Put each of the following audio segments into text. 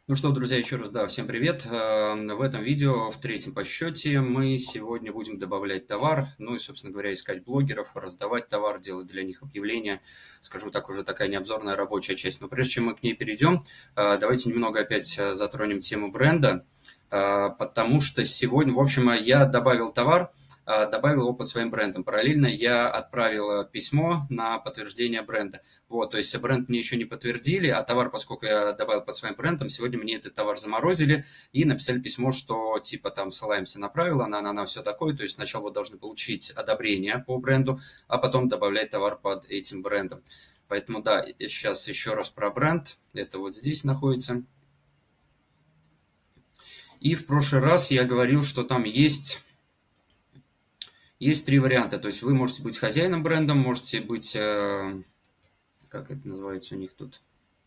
Ну что, друзья, еще раз, да, всем привет. В этом видео, в третьем по счете, мы сегодня будем добавлять товар, ну и, собственно говоря, искать блогеров, раздавать товар, делать для них объявления, скажем так, уже такая необзорная рабочая часть. Но прежде чем мы к ней перейдем, давайте немного опять затронем тему бренда, потому что сегодня, в общем, я добавил товар, добавил его под своим брендом. Параллельно я отправил письмо на подтверждение бренда. Вот, то есть бренд мне еще не подтвердили, а товар, поскольку я добавил под своим брендом, сегодня мне этот товар заморозили и написали письмо, что типа там ссылаемся на правила, на все такое. То есть сначала вы должны получить одобрение по бренду, а потом добавлять товар под этим брендом. Поэтому да, сейчас еще раз про бренд. Это вот здесь находится. И в прошлый раз я говорил, что там есть три варианта. То есть вы можете быть хозяином бренда, можете быть, как это называется у них тут,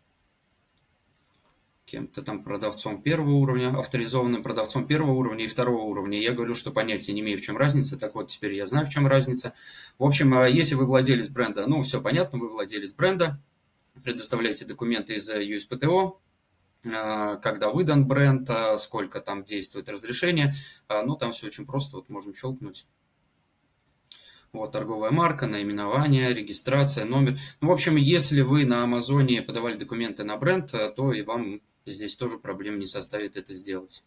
кем-то там продавцом первого уровня, авторизованным продавцом первого уровня и второго уровня. Я говорю, что понятия не имею, в чем разница. Так вот, теперь я знаю, в чем разница. В общем, если вы владелец бренда, ну, все понятно, вы владелец бренда, предоставляете документы из USPTO, когда выдан бренд, сколько там действует разрешение. Ну, там все очень просто, вот можем щелкнуть. Вот, торговая марка, наименование, регистрация, номер. Ну, в общем, если вы на Амазоне подавали документы на бренд, то и вам здесь тоже проблем не составит это сделать.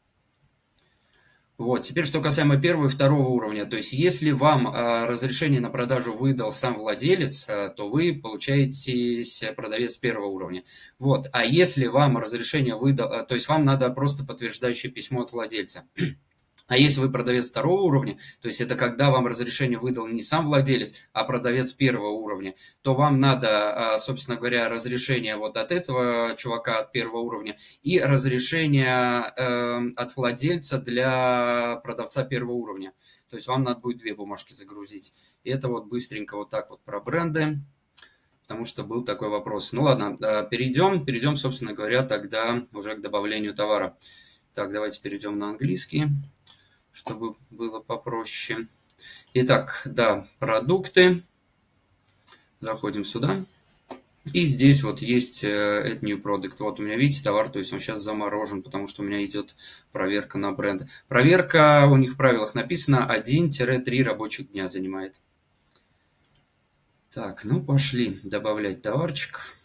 Вот, теперь что касаемо первого и второго уровня. То есть, если вам разрешение на продажу выдал сам владелец, то вы получаете продавец первого уровня. Вот, а если вам разрешение выдал, то есть вам надо просто подтверждающее письмо от владельца. А если вы продавец второго уровня, то есть это когда вам разрешение выдал не сам владелец, а продавец первого уровня, то вам надо, собственно говоря, разрешение вот от этого чувака от первого уровня и разрешение от владельца для продавца первого уровня. То есть вам надо будет две бумажки загрузить. И это вот быстренько вот так вот про бренды, потому что был такой вопрос. Ну ладно, перейдем, собственно говоря, тогда уже к добавлению товара. Так, давайте перейдем на английский, чтобы было попроще. Итак, да, продукты. Заходим сюда. И здесь вот есть Add New Product. Вот у меня, видите, товар, то есть он сейчас заморожен, потому что у меня идет проверка на бренд. Проверка, у них в правилах написано, 1-3 рабочих дня занимает. Так, ну пошли добавлять товарчик.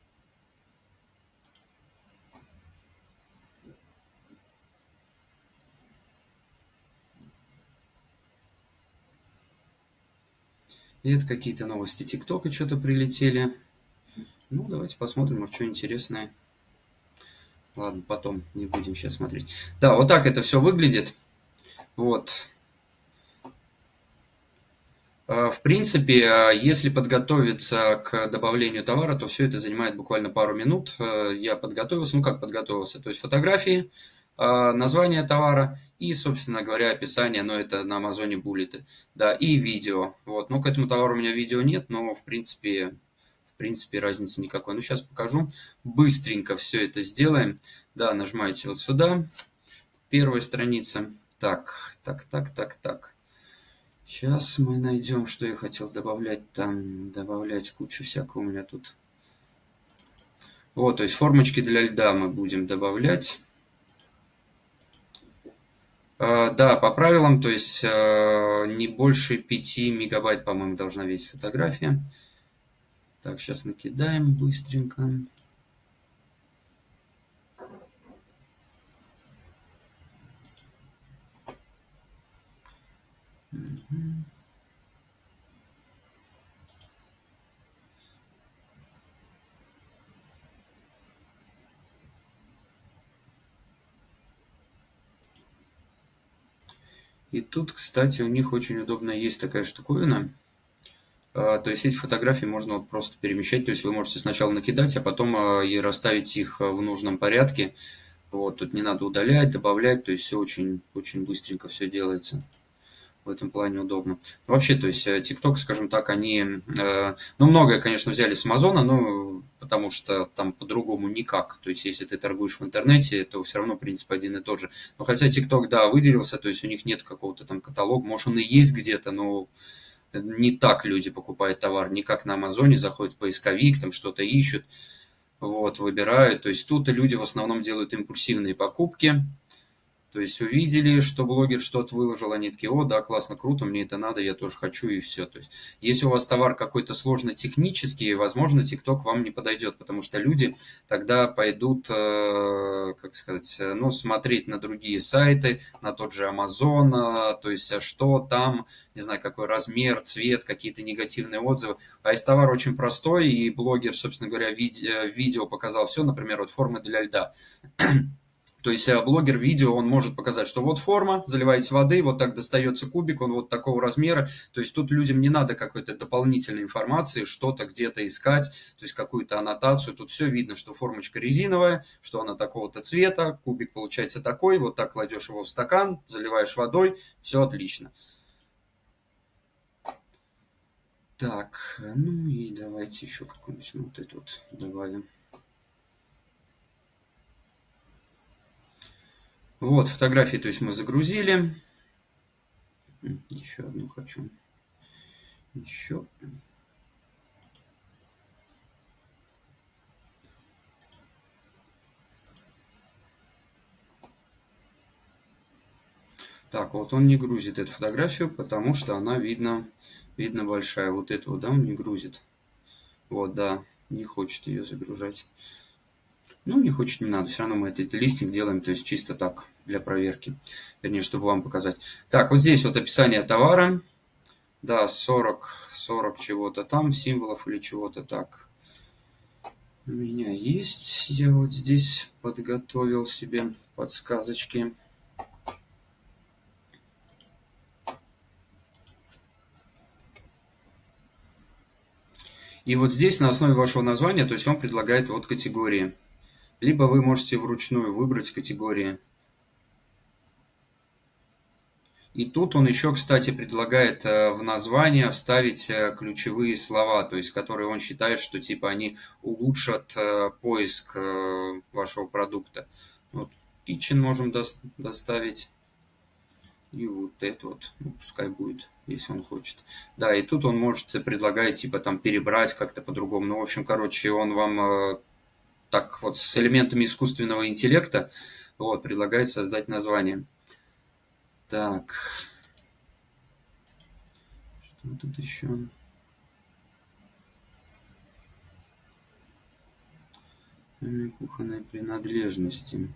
И это какие-то новости ТикТока что-то прилетели. Ну, давайте посмотрим, может, что интересное. Ладно, потом не будем сейчас смотреть. Да, вот так это все выглядит. Вот. В принципе, если подготовиться к добавлению товара, то все это занимает буквально пару минут. Я подготовился, ну как подготовился, то есть фотографии, название товара и, собственно говоря, описание, но это на Амазоне буллеты, да, и видео. Вот, ну к этому товару у меня видео нет, но в принципе разницы никакой. Ну сейчас покажу, быстренько все это сделаем. Да, нажимаете вот сюда, первая страница. Так. Сейчас мы найдем, что я хотел добавлять там. Добавлять кучу всякого у меня тут. Вот, то есть формочки для льда мы будем добавлять. Да, по правилам, то есть не больше 5 мегабайт, по-моему, должна весить фотография. Так, сейчас накидаем быстренько. И тут, кстати, у них очень удобно есть такая штуковина. То есть эти фотографии можно вот просто перемещать. То есть вы можете сначала накидать, а потом и расставить их в нужном порядке. Вот, тут не надо удалять, добавлять. То есть все очень, очень быстренько все делается. В этом плане удобно. Вообще, то есть TikTok, скажем так, они, ну, многое, конечно, взяли с Амазона, но потому что там по-другому никак. То есть, если ты торгуешь в интернете, то все равно принцип один и тот же. Но хотя TikTok, да, выделился, то есть у них нет какого-то там каталога, может, он и есть где-то, но не так люди покупают товар, не как на Амазоне, заходят в поисковик, там что-то ищут. Вот, выбирают. То есть тут люди в основном делают импульсивные покупки. То есть увидели, что блогер что-то выложил, они такие: о, да, классно, круто, мне это надо, я тоже хочу, и все. То есть если у вас товар какой-то сложно технический, возможно, TikTok вам не подойдет, потому что люди тогда пойдут, как сказать, ну, смотреть на другие сайты, на тот же Amazon, то есть что там, не знаю, какой размер, цвет, какие-то негативные отзывы. А если товар очень простой, и блогер, собственно говоря, видео показал все, например, вот формы для льда, то есть блогер видео, он может показать, что вот форма, заливаете воды, вот так достается кубик, он вот такого размера. То есть тут людям не надо какой-то дополнительной информации, что-то где-то искать, то есть какую-то аннотацию. Тут все видно, что формочка резиновая, что она такого-то цвета, кубик получается такой, вот так кладешь его в стакан, заливаешь водой, все отлично. Так, ну и давайте еще какую-нибудь вот эту вот добавим. Вот, фотографии, то есть мы загрузили. Еще одну хочу. Еще. Так, вот он не грузит эту фотографию, потому что она видно большая. Вот эту вот, да, он не грузит. Вот, да, не хочет ее загружать. Ну, не хочет, не надо. Все равно мы этот листинг делаем, то есть чисто так, для проверки. Вернее, чтобы вам показать. Так, вот здесь вот описание товара. Да, 40 чего-то там, символов или чего-то так. У меня есть. Я вот здесь подготовил себе подсказочки. И вот здесь на основе вашего названия, то есть он предлагает вот категории. Либо вы можете вручную выбрать категории. И тут он еще, кстати, предлагает в название вставить ключевые слова, то есть которые он считает, что типа они улучшат поиск вашего продукта. Вот kitchen можем доставить. И вот это вот, ну, пускай будет, если он хочет. Да, и тут он может предлагать, типа, там, перебрать как-то по-другому. Ну, в общем, короче, он вам так вот с элементами искусственного интеллекта вот, предлагает создать название. Так. Что тут еще? Кухонные принадлежности.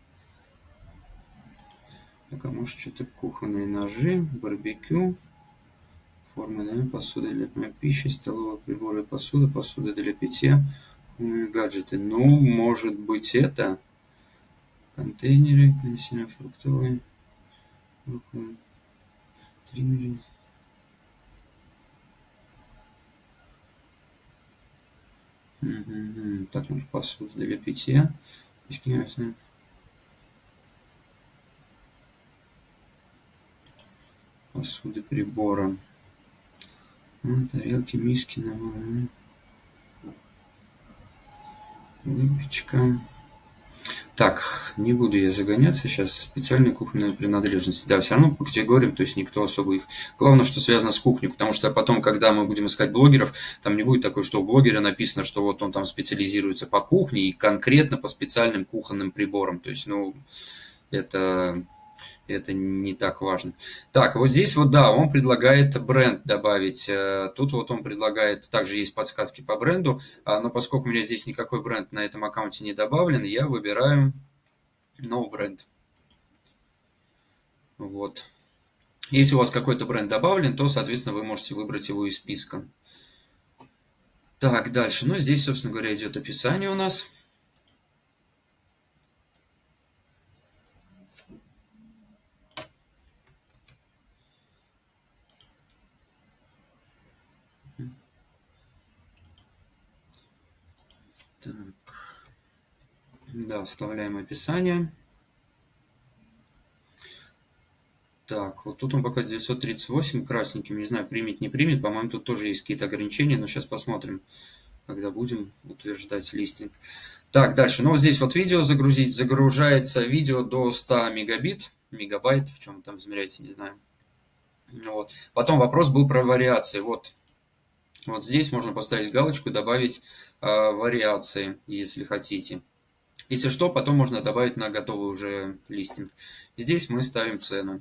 Так, а может что-то кухонные ножи, барбекю, формы для посуды для пищи, столовые приборы и посуда, посуда для питья, гаджеты. Ну, может быть это. Контейнеры, консервно-фруктовые, триммеры. Так, может, посуда для питья. Посуды, прибора. Тарелки, миски, наборы. Выпечка. Так, не буду я загоняться сейчас. Специальные кухонные принадлежности. Да, все равно по категориям, то есть никто особо их... Главное, что связано с кухней, потому что потом, когда мы будем искать блогеров, там не будет такое, что у блогера написано, что вот он там специализируется по кухне и конкретно по специальным кухонным приборам. То есть, ну, это не так важно. Так, вот здесь вот, да, он предлагает бренд добавить. Тут вот он предлагает, также есть подсказки по бренду, но поскольку у меня здесь никакой бренд на этом аккаунте не добавлен, я выбираю No Brand. Вот. Если у вас какой-то бренд добавлен, то, соответственно, вы можете выбрать его из списка. Так, дальше. Ну, здесь, собственно говоря, идет описание у нас. Так. Да, вставляем описание. Так, вот тут он пока 938 красненьким, не знаю, примет, не примет. По-моему, тут тоже есть какие-то ограничения, но сейчас посмотрим, когда будем утверждать листинг. Так, дальше. Ну, вот здесь вот видео загрузить. Загружается видео до 100 мегабайт, в чем там измеряется, не знаю. Вот. Потом вопрос был про вариации. Вот здесь можно поставить галочку, добавить вариации, если хотите. Если что, потом можно добавить на готовый уже листинг. Здесь мы ставим цену.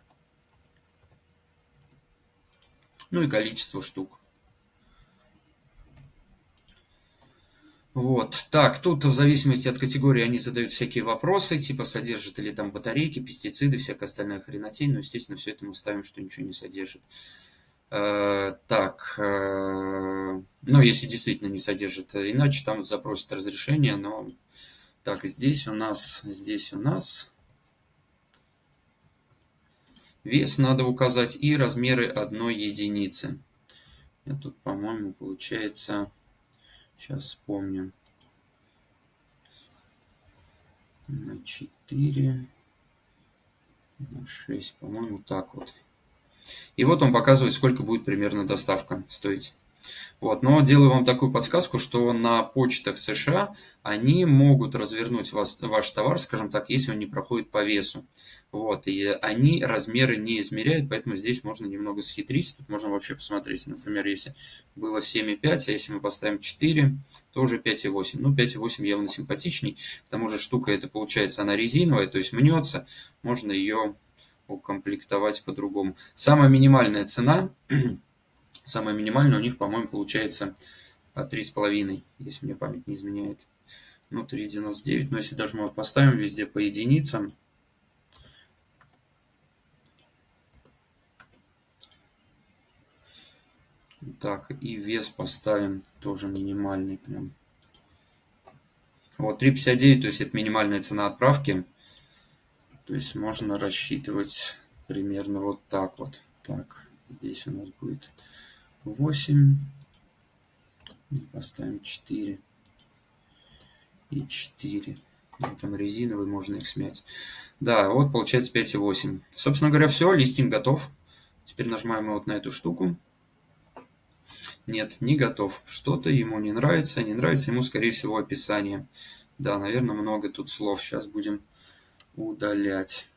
Ну и количество штук. Вот, так, тут в зависимости от категории они задают всякие вопросы, типа содержит ли там батарейки, пестициды, всякая остальная хренотень, но, естественно, все это мы ставим, что ничего не содержит. Так, ну, если действительно не содержит, иначе там запросит разрешение, но... Так, здесь у нас вес надо указать и размеры одной единицы. Я тут, по-моему, получается... Сейчас вспомню. На 4, на 6, по-моему, так вот. И вот он показывает, сколько будет примерно доставка стоить. Вот, но делаю вам такую подсказку, что на почтах США они могут развернуть ваш товар, скажем так, если он не проходит по весу. Вот, и они размеры не измеряют, поэтому здесь можно немного схитрить. Тут можно вообще посмотреть, например, если было 7,5, а если мы поставим 4, то уже 5,8. Ну, 5,8 явно симпатичней. К тому же штука эта, получается, она резиновая, то есть мнется, можно ее укомплектовать по-другому. Самая минимальная цена... Самое минимальное у них, по-моему, получается 3,5, если мне память не изменяет. Ну, 3,99. Но если даже мы поставим везде по единицам. Так, и вес поставим тоже минимальный прям. Вот, 3,59, то есть это минимальная цена отправки. То есть можно рассчитывать примерно вот так вот. Так, здесь у нас будет 8. Поставим 4. И 4. Там резиновый, можно их смять. Да, вот получается 5,8. Собственно говоря, все, листинг готов. Теперь нажимаем вот на эту штуку. Нет, не готов. Что-то ему не нравится. Не нравится ему, скорее всего, описание. Да, наверное, много тут слов. Сейчас будем удалять.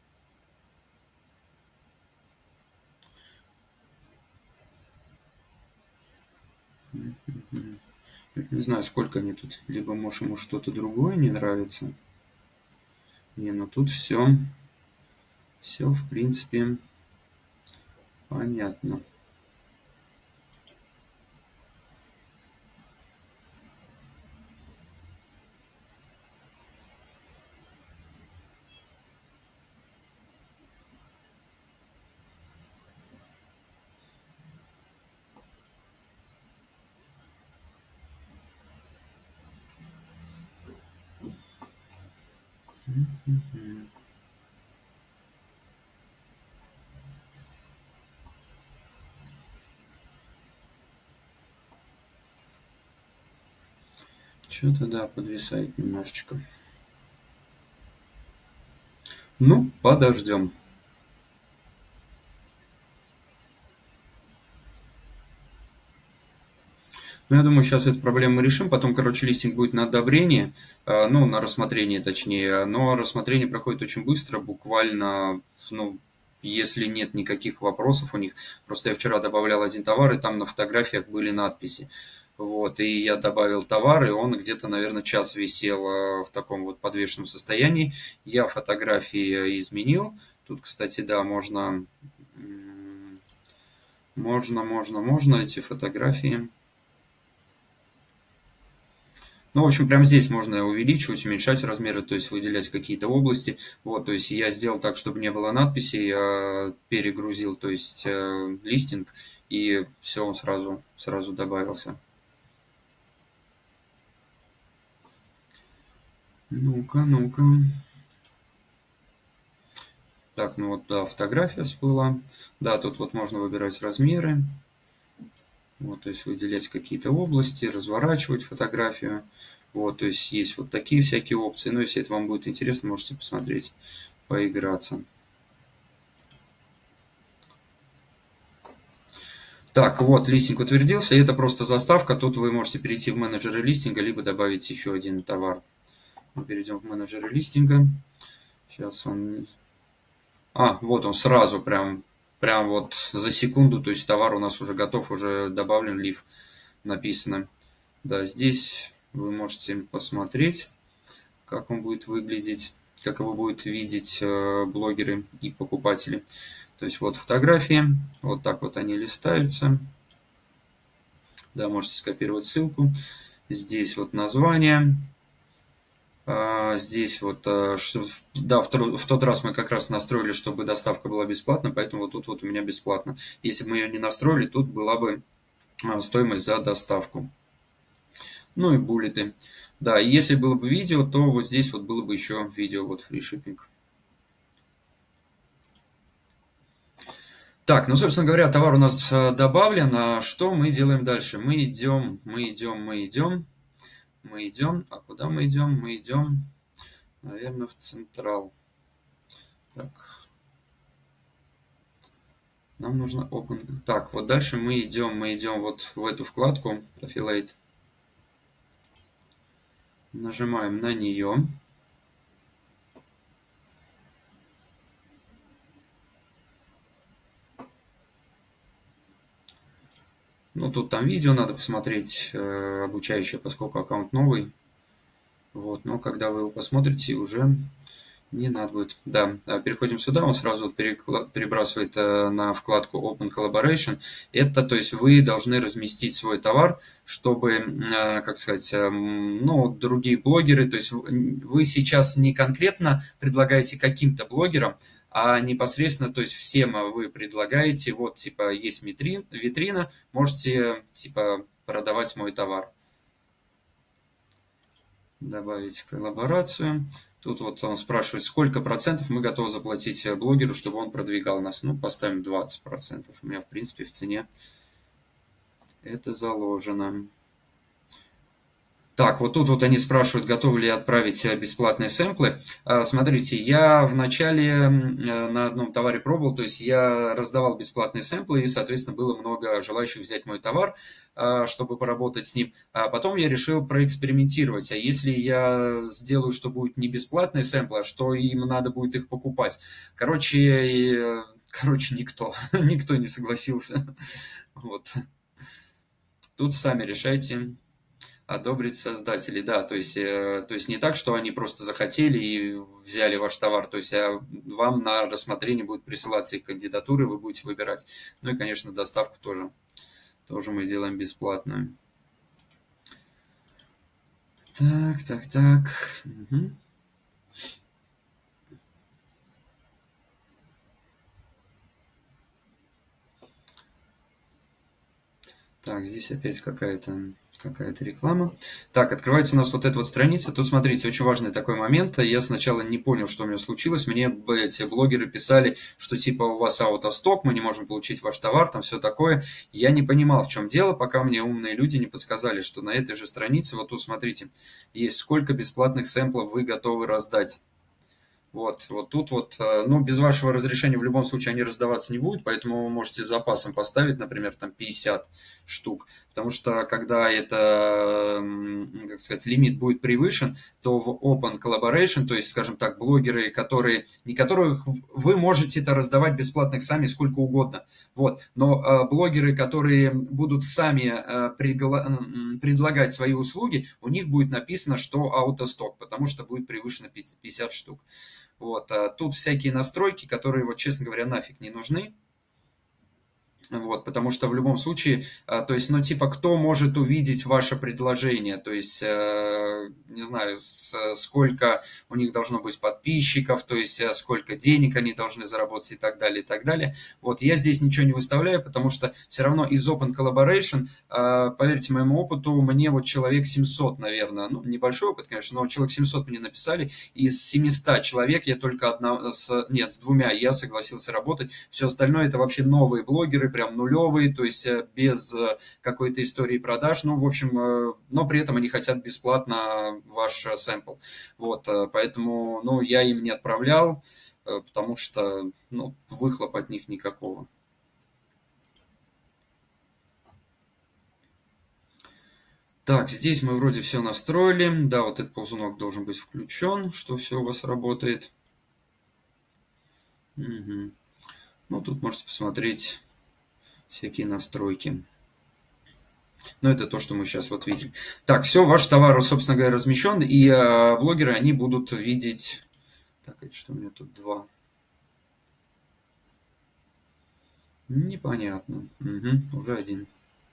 Не знаю, сколько они тут. Либо, может, ему что-то другое не нравится. Не, ну тут все, в принципе, понятно. Что-то, да, подвисает немножечко. Ну, подождем. Ну, я думаю, сейчас эту проблему мы решим. Потом, короче, листинг будет на одобрение, ну, на рассмотрение, точнее. Но рассмотрение проходит очень быстро, буквально, ну, если нет никаких вопросов у них. Просто я вчера добавлял один товар, и там на фотографиях были надписи. Вот, и я добавил товар, и он где-то, наверное, час висел в таком вот подвешенном состоянии. Я фотографии изменил. Тут, кстати, да, можно эти фотографии. Ну, в общем, прямо здесь можно увеличивать, уменьшать размеры, то есть выделять какие-то области. Вот, то есть я сделал так, чтобы не было надписей, я перегрузил, то есть листинг, и все, он сразу добавился. Ну-ка, ну-ка. Так, ну вот, да, фотография всплыла. Да, тут вот можно выбирать размеры. Вот, то есть выделять какие-то области, разворачивать фотографию. Вот, то есть есть вот такие всякие опции. Но если это вам будет интересно, можете посмотреть, поиграться. Так, вот, листинг утвердился. Это просто заставка. Тут вы можете перейти в менеджеры листинга, либо добавить еще один товар. Мы перейдем в менеджеры листинга. Сейчас он... вот он сразу прям вот за секунду. То есть товар у нас уже готов, уже добавлен лиф, написано. Да, здесь вы можете посмотреть, как он будет выглядеть, как его будут видеть блогеры и покупатели. То есть вот фотографии, вот так вот они листаются. Да, можете скопировать ссылку. Здесь вот название. Здесь вот, да, в тот раз мы как раз настроили, чтобы доставка была бесплатна, поэтому вот тут вот у меня бесплатно. Если бы мы ее не настроили, тут была бы стоимость за доставку. Ну и буллеты. Да, и если было бы видео, то вот здесь вот было бы еще видео, вот free shipping. Так, ну, собственно говоря, товар у нас добавлен. А что мы делаем дальше? Мы идем. А куда мы идем? Мы идем, наверное, в Централ. Так, нам нужно Open. Так, вот дальше мы идем вот в эту вкладку Affiliate. Нажимаем на нее. Ну, тут там видео надо посмотреть, обучающее, поскольку аккаунт новый. Вот, но когда вы его посмотрите, уже не надо будет. Да, переходим сюда, он сразу перебрасывает на вкладку Open Collaboration. Это, то есть, вы должны разместить свой товар, чтобы, как сказать, ну, другие блогеры, то есть, вы сейчас не конкретно предлагаете каким-то блогерам, а непосредственно, то есть, всем вы предлагаете, вот, типа, есть витрина, можете, типа, продавать мой товар. Добавить коллаборацию. Тут вот он спрашивает, сколько процентов мы готовы заплатить блогеру, чтобы он продвигал нас. Ну, поставим 20%. У меня, в принципе, в цене это заложено. Так, вот тут вот они спрашивают, готовы ли отправить бесплатные сэмплы. Смотрите, я в начале на одном товаре пробовал, то есть я раздавал бесплатные сэмплы, и, соответственно, было много желающих взять мой товар, чтобы поработать с ним. А потом я решил проэкспериментировать. А если я сделаю, что будет не бесплатные сэмплы, а что им надо будет их покупать? Короче, никто, никто не согласился. Вот. Тут сами решайте. Одобрить создателей, да, то есть не так, что они просто захотели и взяли ваш товар, то есть вам на рассмотрение будет присылаться их кандидатуры, вы будете выбирать. Ну и, конечно, доставку тоже мы делаем бесплатную. Так. Угу. Так, здесь опять какая-то реклама. Так, открывается у нас вот эта вот страница. Тут, смотрите, очень важный такой момент. Я сначала не понял, что у меня случилось. Мне эти блогеры писали, что типа у вас аутосток, мы не можем получить ваш товар, там все такое. Я не понимал, в чем дело, пока мне умные люди не подсказали, что на этой же странице, вот тут, смотрите, есть сколько бесплатных сэмплов вы готовы раздать. Вот тут вот, ну, без вашего разрешения в любом случае они раздаваться не будут, поэтому вы можете с запасом поставить, например, там 50 штук, потому что когда это, как сказать, лимит будет превышен, то в Open Collaboration, то есть, скажем так, блогеры, не которых вы можете это раздавать бесплатных сами сколько угодно, вот, но блогеры, которые будут сами предлагать свои услуги, у них будет написано, что аутосток, потому что будет превышено 50 штук. Вот, тут всякие настройки, которые, вот, честно говоря, нафиг не нужны. Вот, потому что в любом случае, то есть, ну, типа, кто может увидеть ваше предложение, то есть, не знаю, сколько у них должно быть подписчиков, то есть, сколько денег они должны заработать и так далее, и так далее. Вот, я здесь ничего не выставляю, потому что все равно из Open Collaboration, поверьте моему опыту, мне вот человек 700, наверное, ну, небольшой опыт, конечно, но человек 700 мне написали, из 700 человек я только с двумя я согласился работать, все остальное это вообще новые блогеры, прям нулевые, то есть без какой-то истории продаж, ну, в общем, но при этом они хотят бесплатно ваш сэмпл. Вот, поэтому, ну, я им не отправлял, потому что, ну, выхлоп от них никакого. Так, здесь мы вроде все настроили. Да, вот этот ползунок должен быть включен, что все у вас работает. Угу. Ну, тут можете посмотреть всякие настройки. Но это то, что мы сейчас вот видим. Так, все, ваш товар, собственно говоря, размещен, и блогеры, они будут видеть... Так, это что у меня тут два? Непонятно. Угу, уже один.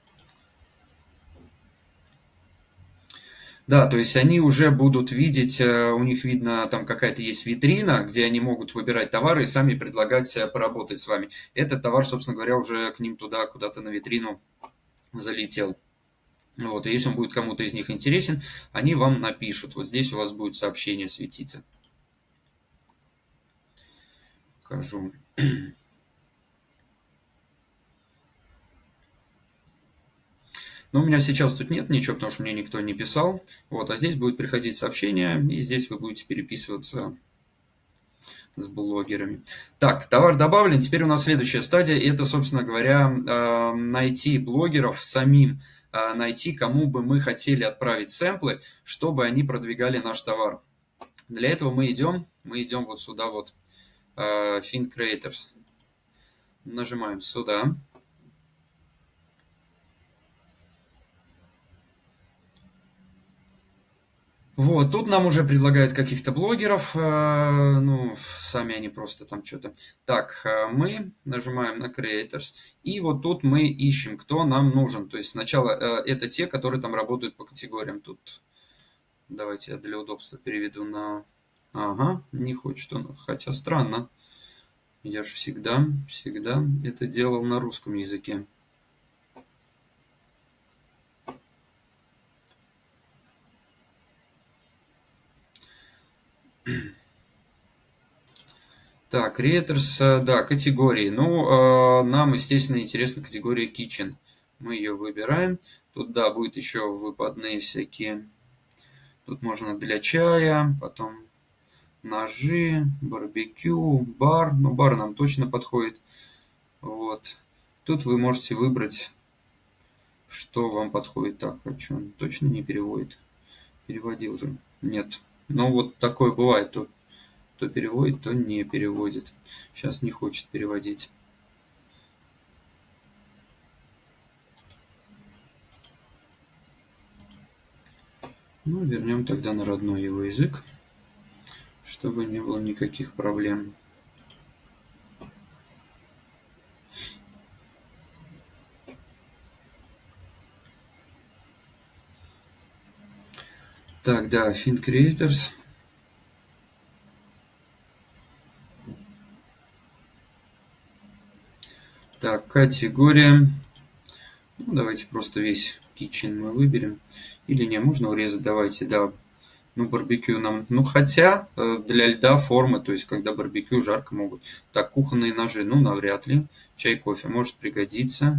Да, то есть они уже будут видеть, у них видно, там какая-то есть витрина, где они могут выбирать товары и сами предлагать поработать с вами. Этот товар, собственно говоря, уже к ним туда, куда-то на витрину залетел. Вот, и если он будет кому-то из них интересен, они вам напишут. Вот здесь у вас будет сообщение светиться. Покажу. Но у меня сейчас тут нет ничего, потому что мне никто не писал. Вот, а здесь будет приходить сообщение, и здесь вы будете переписываться с блогерами. Так, товар добавлен. Теперь у нас следующая стадия. Это, собственно говоря, найти блогеров самим, найти, кому бы мы хотели отправить сэмплы, чтобы они продвигали наш товар. Для этого мы идем вот сюда вот, Find Creators. Нажимаем сюда. Вот, тут нам уже предлагают каких-то блогеров, ну, сами они просто там что-то. Так, мы нажимаем на Creators, и вот тут мы ищем, кто нам нужен. То есть сначала это те, которые там работают по категориям. Тут давайте я для удобства переведу на... Ага, не хочет он, хотя странно. Я же всегда это делал на русском языке. Так, Creators, да, категории. Ну, нам, естественно, интересна категория Kitchen. Мы ее выбираем. Тут, да, будет еще выпадные всякие. Тут можно для чая, потом ножи, барбекю, бар. Ну, бар нам точно подходит. Вот. Тут вы можете выбрать, что вам подходит. Так, а что, он точно не переводит? Переводил же. Нет. Ну, вот такое бывает. То переводит, то не переводит. Сейчас не хочет переводить. Ну, вернем тогда на родной его язык, чтобы не было никаких проблем. Так, да, Find Creators. Так, категория. Ну, давайте просто весь kitchen мы выберем. Или не, можно урезать, давайте, да. Ну, барбекю нам... Ну, хотя для льда формы, то есть, когда барбекю жарко могут. Так, кухонные ножи, ну, навряд ли. Чай, кофе может пригодиться.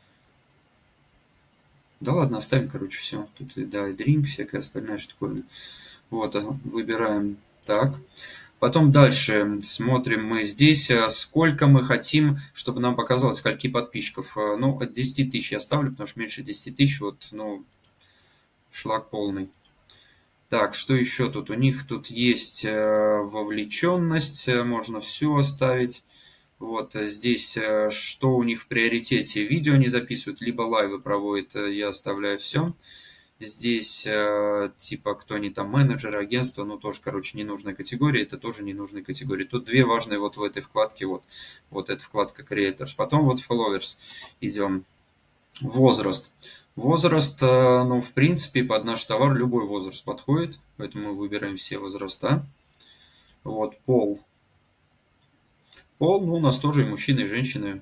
Да ладно, оставим, короче, все. Тут, да, и дринк, всякая остальная штуковина. Вот, выбираем так. Потом дальше смотрим мы здесь, сколько мы хотим, чтобы нам показалось, скольки подписчиков. Ну, от 10 тысяч я ставлю, потому что меньше 10 тысяч, вот, ну, шлак полный. Так, что еще тут? У них тут есть вовлеченность, можно все оставить. Вот здесь, что у них в приоритете, видео не записывают, либо лайвы проводят, я оставляю все. Здесь, типа, кто они там, менеджеры, агентства, ну, тоже, короче, ненужная категория, это тоже ненужная категория. Тут две важные вот в этой вкладке, вот эта вкладка Creators. Потом вот Followers идем. Возраст. Возраст, ну, в принципе, под наш товар любой возраст подходит, поэтому мы выбираем все возраста. Вот, пол. Пол, ну, у нас тоже и мужчины, и женщины.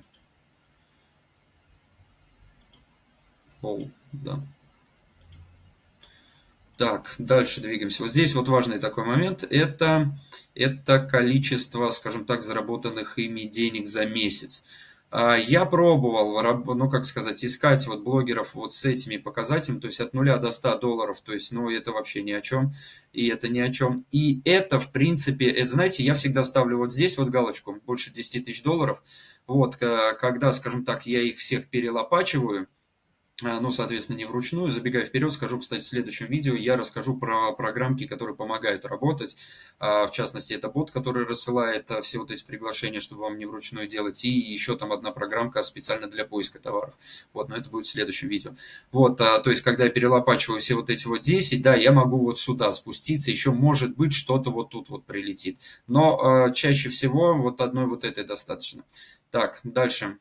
Пол, да. Так, дальше двигаемся. Вот здесь вот важный такой момент. Это количество, скажем так, заработанных ими денег за месяц. Я пробовал, ну, как сказать, искать вот блогеров вот с этими показателями, то есть от 0 до 100 долларов, то есть, ну, это вообще ни о чем, и это ни о чем. И это, в принципе, это, знаете, я всегда ставлю вот здесь вот галочку, больше 10 тысяч долларов, вот, когда, скажем так, я их всех перелопачиваю, Ну, соответственно, не вручную. Забегая вперед, скажу, кстати, в следующем видео я расскажу про программки, которые помогают работать. В частности, это бот, который рассылает все вот эти приглашения, чтобы вам не вручную делать. И еще там одна программка специально для поиска товаров. Вот, но это будет в следующем видео. Вот, то есть, когда я перелопачиваю все вот эти вот 10, да, я могу вот сюда спуститься. Еще, может быть, что-то вот тут вот прилетит. Но чаще всего вот одной вот этой достаточно. Так, дальше.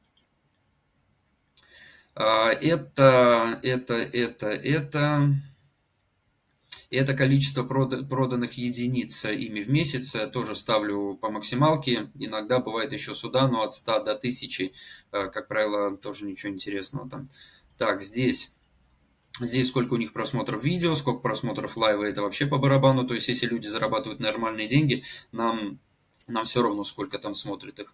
Это количество проданных единиц ими в месяц. Тоже ставлю по максималке. Иногда бывает еще сюда, но от 100 до 1000, как правило, тоже ничего интересного там. Так, здесь сколько у них просмотров видео, сколько просмотров лайва, это вообще по барабану. То есть, если люди зарабатывают нормальные деньги, нам все равно, сколько там смотрит их.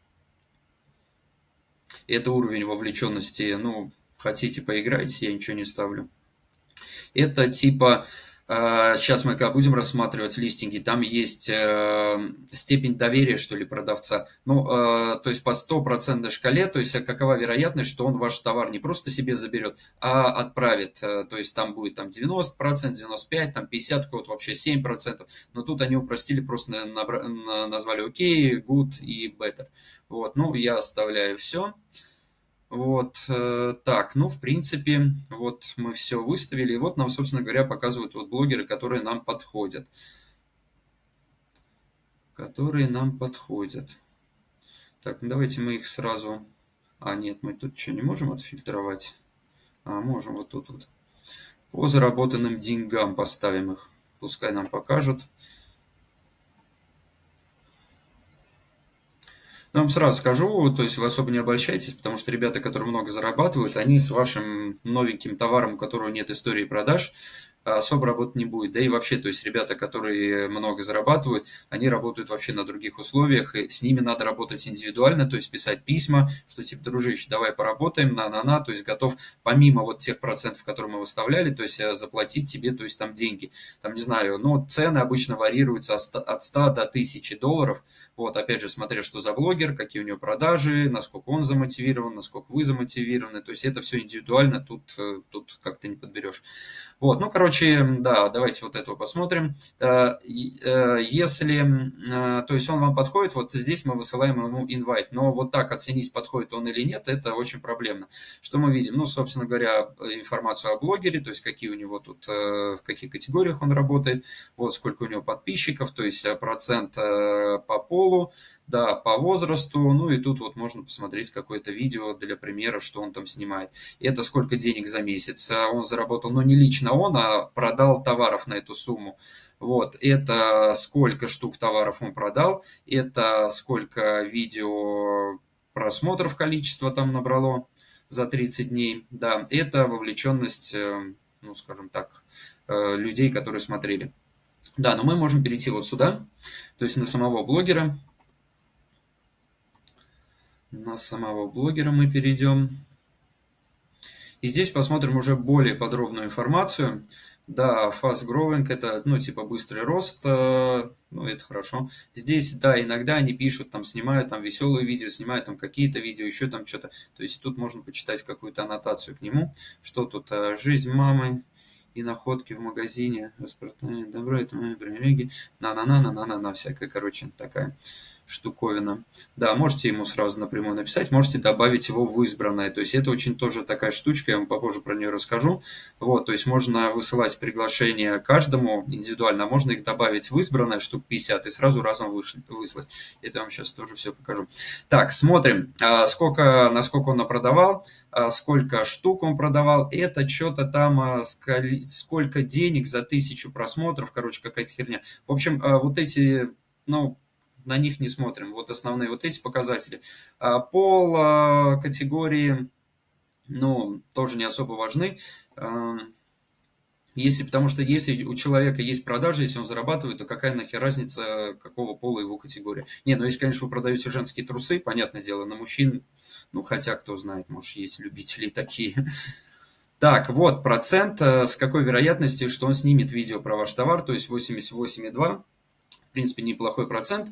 Это уровень вовлеченности. Ну, хотите поиграть, я ничего не ставлю. Это типа, сейчас мы когда будем рассматривать листинги, там есть степень доверия, что ли, продавца. Ну, то есть по 100% шкале, то есть какова вероятность, что он ваш товар не просто себе заберет, а отправит. То есть там будет там 90%, 95%, там 50%, у кого-то вообще 7%. Но тут они упростили, просто назвали окей, good и better. Вот, ну, я оставляю все. Вот, так, ну, в принципе, вот мы все выставили, и вот нам, собственно говоря, показывают вот блогеры, которые нам подходят. Так, ну, давайте мы их сразу... нет, мы тут что, не можем отфильтровать? Можем вот тут вот. По заработанным деньгам поставим их. Пускай нам покажут. Но вам сразу скажу, то есть вы особо не обольщайтесь, потому что ребята, которые много зарабатывают, они с вашим новеньким товаром, у которого нет истории продаж, особо работать не будет. Да и вообще, то есть ребята, которые много зарабатывают, они работают вообще на других условиях, и с ними надо работать индивидуально, то есть писать письма, что типа, дружище, давай поработаем, на, то есть готов помимо вот тех процентов, которые мы выставляли, то есть заплатить тебе, то есть там деньги. Там, не знаю, ну, цены обычно варьируются от 100 до 1000 долларов. Вот, опять же, смотря что за блогер, какие у него продажи, насколько он замотивирован, насколько вы замотивированы. То есть это все индивидуально, тут как-то не подберешь. Вот, ну, короче, да, давайте вот этого посмотрим. Если, то есть он вам подходит, вот здесь мы высылаем ему инвайт, но вот так оценить, подходит он или нет, это очень проблемно. Что мы видим? Ну, собственно говоря, информацию о блогере, то есть какие у него тут, в каких категориях он работает, вот сколько у него подписчиков, то есть процент по полу, да, по возрасту, ну и тут вот можно посмотреть какое-то видео для примера, что он там снимает. Это сколько денег за месяц он заработал, но не лично он, а продал товаров на эту сумму. Вот, это сколько штук товаров он продал, это сколько видео просмотров количество там набрало за 30 дней, да, это вовлеченность, ну, скажем так, людей, которые смотрели. Да, но мы можем перейти вот сюда, то есть на самого блогера. На самого блогера мы перейдем. И здесь посмотрим уже более подробную информацию. Да, fast growing это, ну, типа быстрый рост, ну, это хорошо. Здесь, да, иногда они пишут, там, снимают там веселые видео, снимают там какие-то видео, еще там что-то. То есть тут можно почитать какую-то аннотацию к нему. Что тут? Жизнь мамы и находки в магазине, распространение добра, это мои привилегии. На всякая, короче, такая штуковина. Да, можете ему сразу напрямую написать, можете добавить его в избранное. То есть это очень тоже такая штучка, я вам попозже про нее расскажу. Вот, то есть можно высылать приглашения каждому индивидуально, а можно их добавить в избранное, штук 50, и сразу разом выслать. Это я вам сейчас тоже все покажу. Так, смотрим, насколько он продавал, сколько штук он продавал. Это что-то там, сколько денег за 1000 просмотров, короче, какая-то херня. В общем, вот эти, ну, на них не смотрим. Вот основные вот эти показатели. Пол, категории, ну, тоже не особо важны. Потому что если у человека есть продажи, если он зарабатывает, то какая нахер разница, какого пола его категория? Не, ну если, конечно, вы продаете женские трусы, понятное дело, на мужчин, ну, хотя, кто знает, может, есть любители такие. Так, вот процент, с какой вероятностью, что он снимет видео про ваш товар, то есть 88,2. В принципе, неплохой процент.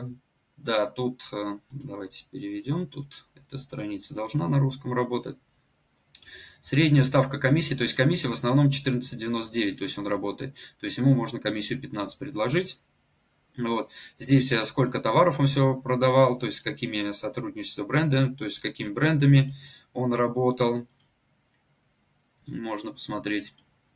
Да, тут давайте переведем. Тут эта страница должна на русском работать. Средняя ставка комиссии, то есть комиссия в основном 14,99, то есть он работает. То есть ему можно комиссию 15 предложить. Вот. Здесь сколько товаров он все продавал, то есть с какими сотрудничества брендами, то есть с какими брендами он работал. Можно посмотреть.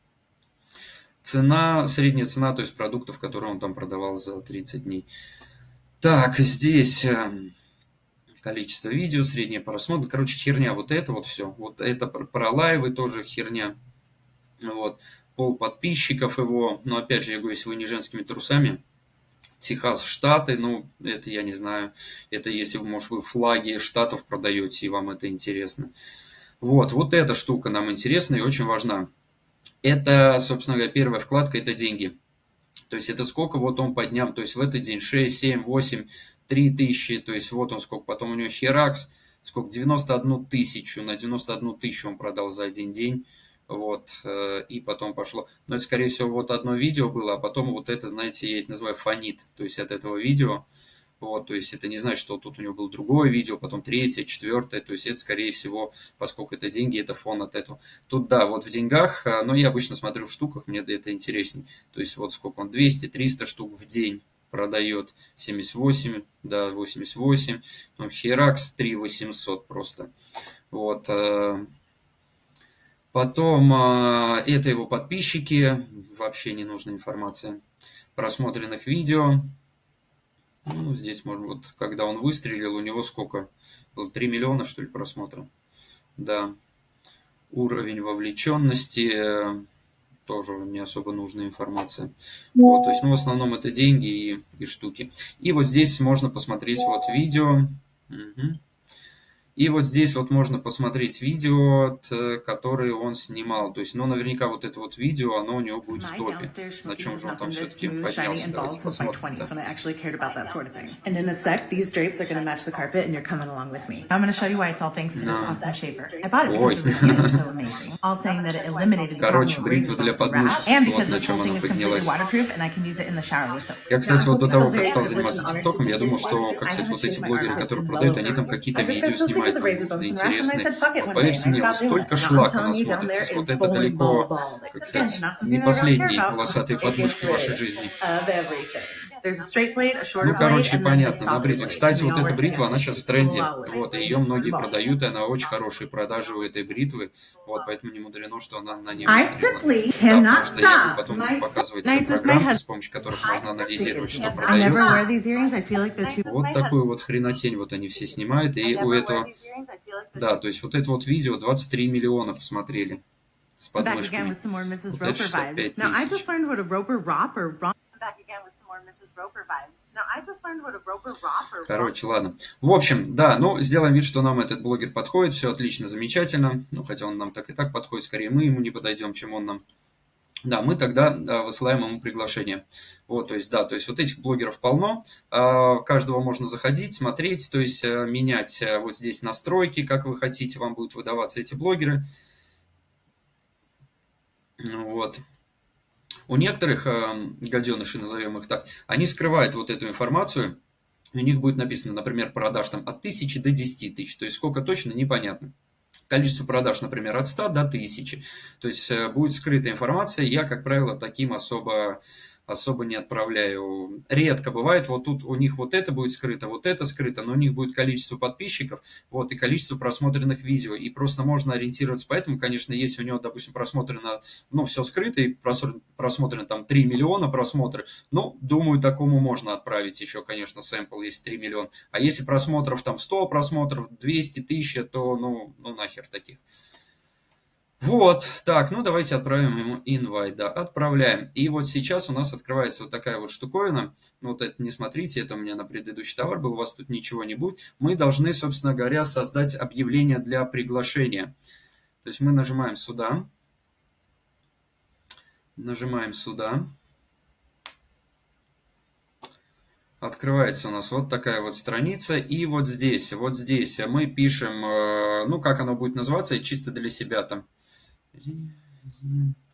Цена, средняя цена, то есть продуктов, которые он там продавал за 30 дней. Так, здесь количество видео, среднее просмотр. Короче, херня вот это вот все. Вот это про лайвы тоже херня. Вот. Пол подписчиков его. Но опять же, я говорю, если вы не женскими трусами. Техас, Штаты, ну, это я не знаю. Это если, может, вы флаги штатов продаете, и вам это интересно. Вот эта штука нам интересна и очень важна. Это, собственно говоря, первая вкладка, это деньги. То есть это сколько вот он по дням, то есть в этот день 6, 7, 8, 3 тысячи, то есть вот он сколько, потом у него Херакс, сколько, 91 тысячу, на 91 тысячу он продал за один день, вот, и потом пошло. Но это, скорее всего, вот одно видео было, а потом вот это, знаете, я это называю фонит, то есть от этого видео, вот, то есть это не значит, что тут у него было другое видео, потом третье, четвертое, то есть это, скорее всего, поскольку это деньги, это фон от этого. Тут, да, вот в деньгах, но я обычно смотрю в штуках, мне это интереснее. То есть вот сколько он, 200-300 штук в день продает, 78, да, 88, ну, Херакс 3800 просто. Вот. Потом это его подписчики, вообще не нужная информация. Просмотренных видео. Ну, здесь можно, вот, когда он выстрелил, у него сколько? 3 миллиона, что ли, просмотров. Да. Уровень вовлеченности, тоже не особо нужная информация. Вот, то есть, ну, в основном это деньги и штуки. И вот здесь можно посмотреть вот видео. Угу. И вот здесь вот можно посмотреть видео, которые он снимал. То есть, ну, наверняка вот это вот видео, оно у него будет в топе. На чем же он там все-таки поднялся? Давайте посмотрим. Короче, бритва для подмышек. Вот на чем она поднялась. Я, кстати, вот до того, как стал заниматься ТикТоком, я думал, что, как, кстати, вот эти блогеры, которые продают, они там какие-то видео снимают. Интересные. Вот поверьте мне, вы столько шлака насмотритесь. Вот это далеко, как сказать, не последние волосатые подмышки в вашей жизни. Ну, короче, понятно, на бритве. Кстати, вот эта бритва, она сейчас в тренде. Вот, и ее многие продают, и она очень хорошие продажи у этой бритвы. Вот, поэтому не мудрено, что она на ней выстрелила. Да, потому что я буду потом показывать все программки, с помощью которых можно анализировать, что продается. Вот такую вот хренотень вот они все снимают. И у этого... Да, то есть вот это вот видео 23 миллиона посмотрели с подмышками. Вот это 65 тысяч. Короче, ладно. В общем, да, ну, сделаем вид, что нам этот блогер подходит, все отлично, замечательно. Ну, хотя он нам так и так подходит, скорее мы ему не подойдем, чем он нам. Да, мы тогда высылаем ему приглашение. Вот, то есть, да, то есть вот этих блогеров полно, каждого можно заходить, смотреть, то есть менять вот здесь настройки, как вы хотите, вам будут выдаваться эти блогеры. Вот. У некоторых гаденышей, назовем их так, они скрывают вот эту информацию, у них будет написано, например, продаж там от 1000 до 10 тысяч, то есть сколько точно, непонятно. Количество продаж, например, от 100 до 1000. То есть будет скрытая информация. Я, как правило, таким особо не отправляю. Редко бывает, вот тут у них вот это будет скрыто, но у них будет количество подписчиков, вот, и количество просмотренных видео, и просто можно ориентироваться. Поэтому, конечно, если у него, допустим, просмотрено, ну, все скрыто, и просмотрено там 3 миллиона просмотров, ну, думаю, такому можно отправить еще, конечно, сэмпл, если 3 миллиона. А если просмотров там 100 просмотров, 200, 1000, то, ну нахер таких. Вот, так, ну давайте отправим ему invite, да, отправляем. И вот сейчас у нас открывается вот такая вот штуковина. Ну, вот это не смотрите, это у меня на предыдущий товар был, у вас тут ничего не будет. Мы должны, собственно говоря, создать объявление для приглашения. То есть мы нажимаем сюда. Открывается у нас вот такая вот страница, и вот здесь мы пишем, ну, как оно будет называться, чисто для себя там.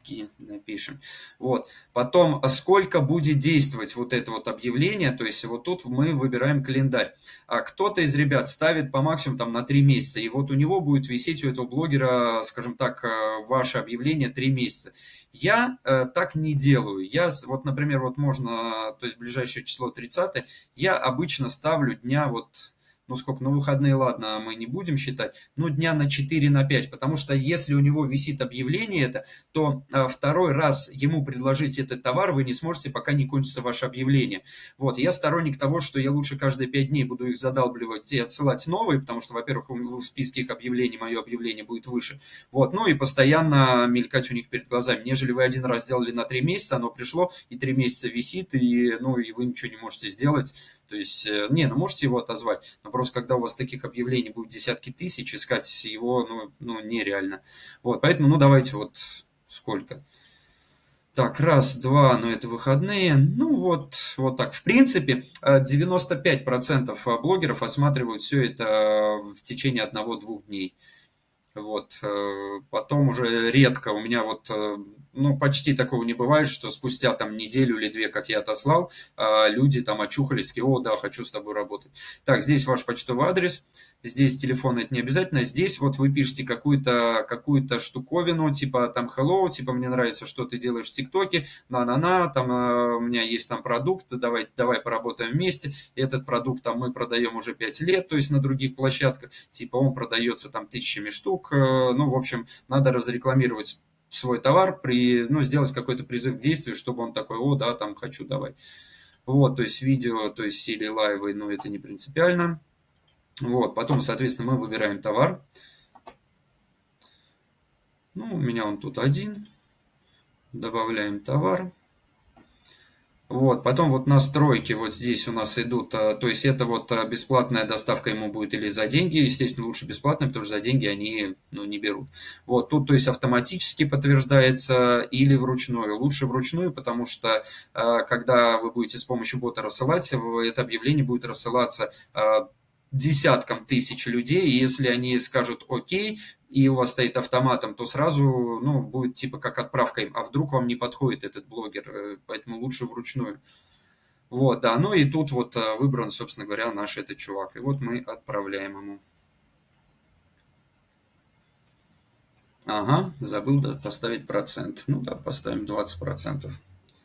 напишем. Вот. Потом, сколько будет действовать вот это вот объявление, то есть вот тут мы выбираем календарь. А кто-то из ребят ставит по максимуму там на 3 месяца, и вот у него будет висеть, у этого блогера, скажем так, ваше объявление 3 месяца. Я так не делаю. Я, вот, например, вот можно, то есть ближайшее число 30, я обычно ставлю дня вот, ну сколько, ну выходные, ладно, мы не будем считать, ну дня на 4, на 5, потому что если у него висит объявление это, то второй раз ему предложить этот товар вы не сможете, пока не кончится ваше объявление. Вот, я сторонник того, что я лучше каждые 5 дней буду их задалбливать и отсылать новые, потому что, во-первых, в списке их объявлений мое объявление будет выше, вот, ну и постоянно мелькать у них перед глазами, нежели вы один раз сделали на 3 месяца, оно пришло, и 3 месяца висит, и, ну, и вы ничего не можете сделать. То есть, не, ну можете его отозвать, но просто когда у вас таких объявлений будет десятки тысяч, искать его, ну нереально. Вот, поэтому, ну давайте вот сколько. Так, раз, два, ну это выходные. Ну вот так. В принципе, 95% блогеров осматривают все это в течение одного-двух дней. Вот. Потом уже редко у меня вот, ну, почти такого не бывает, что спустя там неделю или две, как я отослал, люди там очухались, такие, о, да, хочу с тобой работать. Так, здесь ваш почтовый адрес, здесь телефон, это не обязательно, здесь вот вы пишете какую-то штуковину, типа там hello, типа мне нравится, что ты делаешь в ТикТоке, на-на-на, там у меня есть там продукт, давай поработаем вместе, этот продукт там мы продаем уже 5 лет, то есть на других площадках, типа он продается там тысячами штук, ну, в общем, надо разрекламировать свой товар, ну, сделать какой-то призыв к действию, чтобы он такой, о, да, там хочу, давай. Вот, то есть видео, то есть или лайвы, ну, это не принципиально. Вот, потом, соответственно, мы выбираем товар. Ну, у меня он тут один. Добавляем товар. Вот, потом вот настройки вот здесь у нас идут, то есть это вот бесплатная доставка ему будет или за деньги, естественно, лучше бесплатно, потому что за деньги они, ну, не берут. Вот, тут, то есть автоматически подтверждается или вручную. Лучше вручную, потому что когда вы будете с помощью бота рассылать, это объявление будет рассылаться десяткам тысяч людей, и если они скажут «Окей», и у вас стоит автоматом, то сразу, ну, будет типа как отправка им, а вдруг вам не подходит этот блогер, поэтому лучше вручную. Вот, да, ну и тут вот выбран, собственно говоря, наш этот чувак, и вот мы отправляем ему. Ага, забыл поставить процент. Ну да, поставим 20%.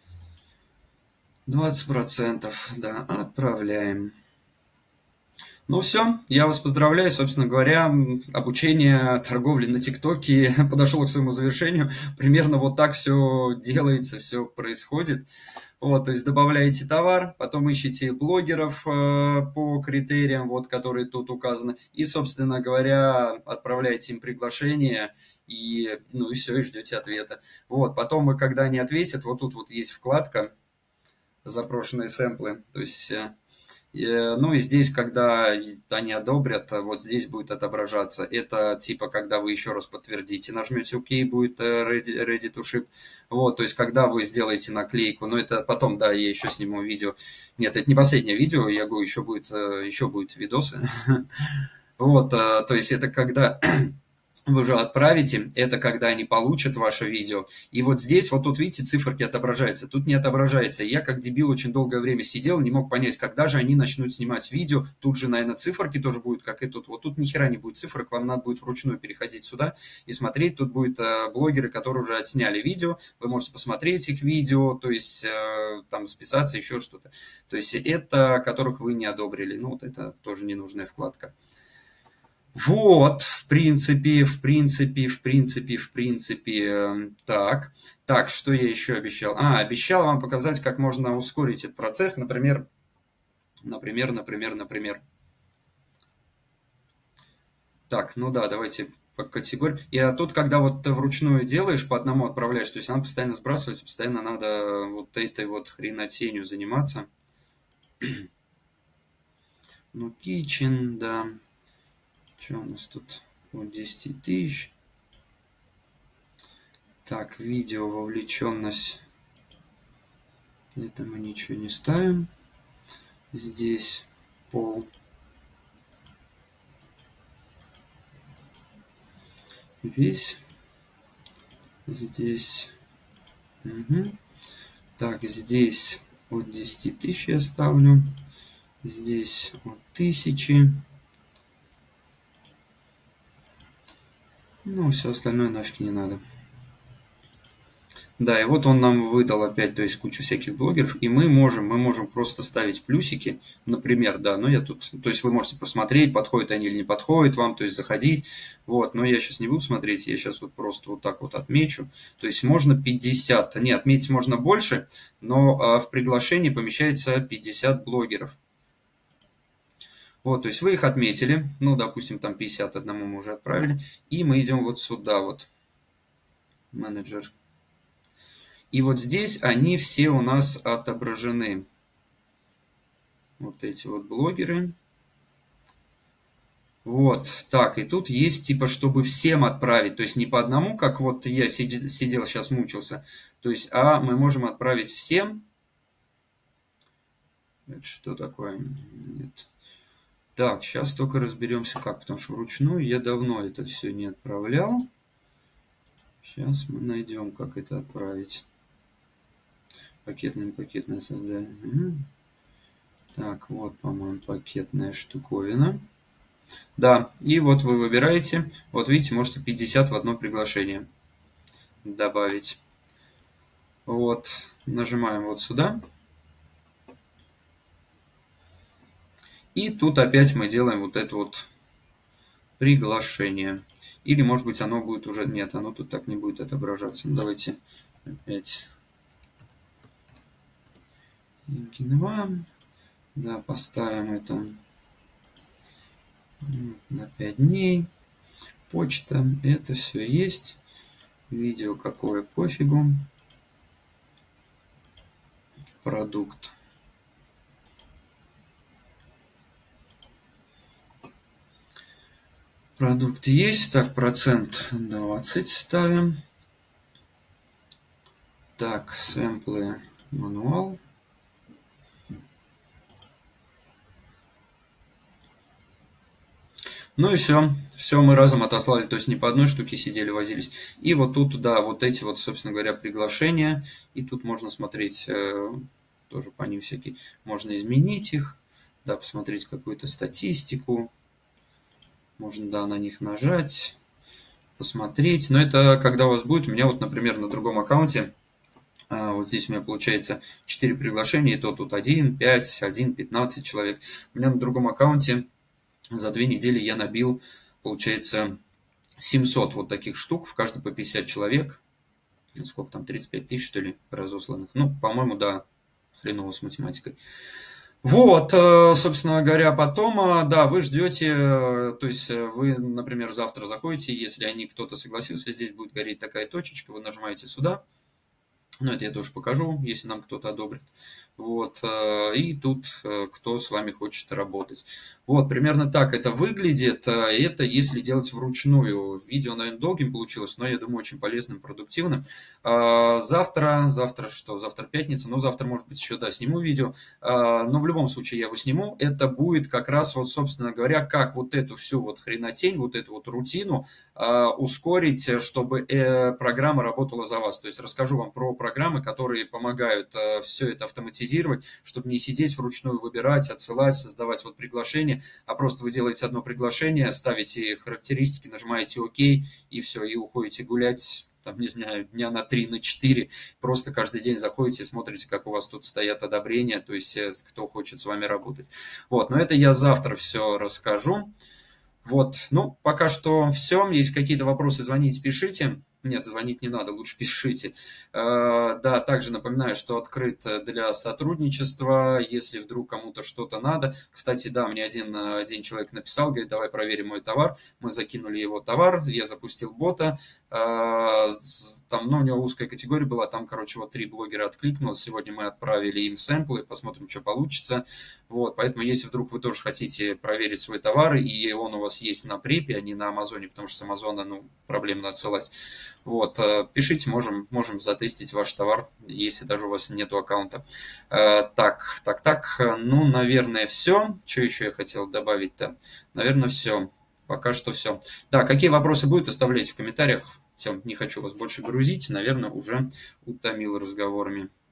20%, да, отправляем. Ну все, я вас поздравляю, собственно говоря, обучение торговли на ТикТоке подошло к своему завершению. Примерно вот так все делается, все происходит. Вот, то есть добавляете товар, потом ищите блогеров по критериям, вот, которые тут указаны, и, собственно говоря, отправляете им приглашение, и, ну и все, и ждете ответа. Вот, потом вы, когда они ответят, вот тут вот есть вкладка «Запрошенные сэмплы», то есть ну и здесь, когда они одобрят, вот здесь будет отображаться. Это типа, когда вы еще раз подтвердите, нажмете ОК, будет ready to ship. Вот, то есть, когда вы сделаете наклейку, но это потом, да, я еще сниму видео. Нет, это не последнее видео, я говорю, еще будет видосы. Вот, то есть, это когда вы уже отправите, это когда они получат ваше видео. И вот здесь, вот тут, видите, циферки отображаются. Тут не отображается. Я, как дебил, очень долгое время сидел, не мог понять, когда же они начнут снимать видео. Тут же, наверное, циферки тоже будут, как и тут. Вот тут ни хера не будет цифрок, вам надо будет вручную переходить сюда и смотреть. Тут будут блогеры, которые уже отсняли видео. Вы можете посмотреть их видео, то есть там списаться, еще что-то. То есть это, которых вы не одобрили. Ну, вот это тоже ненужная вкладка. Вот, так, что я еще обещал? Обещал вам показать, как можно ускорить этот процесс, например. Так, ну да, давайте по категории. И тут, когда вот ты вручную делаешь, по одному отправляешь, то есть она постоянно сбрасывается, постоянно надо вот этой вот хренотенью заниматься. Ну, kitchen, да. Что у нас тут? Вот 10 тысяч. Так, видео вовлеченность. Это мы ничего не ставим. Здесь пол. Весь. Здесь Угу. Так, здесь от 10 тысяч я ставлю. Здесь от 1000. Ну, все остальное нафиг не надо. Да, и вот он нам выдал опять, то есть кучу всяких блогеров, и мы можем просто ставить плюсики, например, да, но я тут, то есть вы можете посмотреть, подходят они или не подходят вам, то есть заходить, вот, но я сейчас не буду смотреть, я сейчас вот просто вот так вот отмечу, то есть можно 50, не, отметить можно больше, но в приглашении помещается 50 блогеров. Вот, то есть вы их отметили, ну, допустим, там 51 мы уже отправили, и мы идем вот сюда вот, менеджер. И вот здесь они все у нас отображены. Вот эти вот блогеры. Вот, так, и тут есть типа, чтобы всем отправить, то есть не по одному, как вот я сидел сейчас мучился, то есть, а мы можем отправить всем. Это что такое? Нет. Так, сейчас только разберемся как, потому что вручную я давно это все не отправлял. Сейчас мы найдем, как это отправить. Пакетное создание. Так, вот, по-моему, пакетная штуковина. Да, и вот вы выбираете, вот видите, можете 50 в одно приглашение добавить. Вот, нажимаем вот сюда. И тут опять мы делаем вот это вот приглашение. Или, может быть, оно будет уже... Нет, оно тут так не будет отображаться. Давайте опять... Деньги 2. Да, поставим это на 5 дней. Почта, это все есть. Видео какое, пофигу. Продукт. Продукт есть. Так, процент 20 ставим. Так, сэмплы, мануал. Ну и все. Все мы разом отослали, то есть не по одной штуке сидели, возились. И вот тут, да, вот эти вот, собственно говоря, приглашения. И тут можно смотреть, тоже по ним всякие, можно изменить их, да, посмотреть какую-то статистику. Можно, да, на них нажать, посмотреть. Но это когда у вас будет, у меня вот, например, на другом аккаунте, вот здесь у меня получается 4 приглашения, и то тут 1, 5, 1, 15 человек. У меня на другом аккаунте за 2 недели я набил, получается, 700 вот таких штук, в каждой по 50 человек. Сколько там, 35 тысяч, что ли, разосланных. Ну, по-моему, да, хреново с математикой. Вот, собственно говоря, потом, да, вы ждете, то есть вы, например, завтра заходите, если они кто-то согласился, здесь будет гореть такая точечка, вы нажимаете сюда. Ну, это я тоже покажу, если нам кто-то одобрит. Вот, и тут кто с вами хочет работать. Вот, примерно так это выглядит. Это если делать вручную. Видео, наверное, долгим получилось, но я думаю, очень полезным, продуктивным. Завтра что? Завтра пятница, ну, завтра, может быть, еще, да, сниму видео. Но в любом случае я его сниму. Это будет как раз, вот, собственно говоря, как вот эту всю вот хренотень, вот эту вот рутину ускорить, чтобы программа работала за вас. То есть расскажу вам про программы, которые помогают все это автоматизировать, чтобы не сидеть вручную, выбирать, отсылать, создавать вот приглашение, а просто вы делаете одно приглашение, ставите характеристики, нажимаете ОК, и все, и уходите гулять, там, не знаю, дня на 3, на 4, просто каждый день заходите и смотрите, как у вас тут стоят одобрения, то есть кто хочет с вами работать. Вот, но это я завтра все расскажу. Вот, ну, пока что все. Есть какие-то вопросы, звоните, пишите. Нет, звонить не надо, лучше пишите. Да, также напоминаю, что открыт для сотрудничества, если вдруг кому-то что-то надо. Кстати, да, мне один человек написал, говорит, давай проверим мой товар. Мы закинули его товар, я запустил бота. Там, ну, у него узкая категория была, там, короче, вот 3 блогера откликнулось. Сегодня мы отправили им сэмплы, посмотрим, что получится. Вот, поэтому, если вдруг вы тоже хотите проверить свой товар, и он у вас есть на препе, а не на Амазоне, потому что с Амазона, ну, проблемно отсылать. Вот, пишите, можем затестить ваш товар, если даже у вас нету аккаунта. Так, ну, наверное, все. Что еще я хотел добавить-то? Наверное, все. Пока что все. Да, какие вопросы будут, оставляйте в комментариях. Все, не хочу вас больше грузить, наверное, уже утомил разговорами.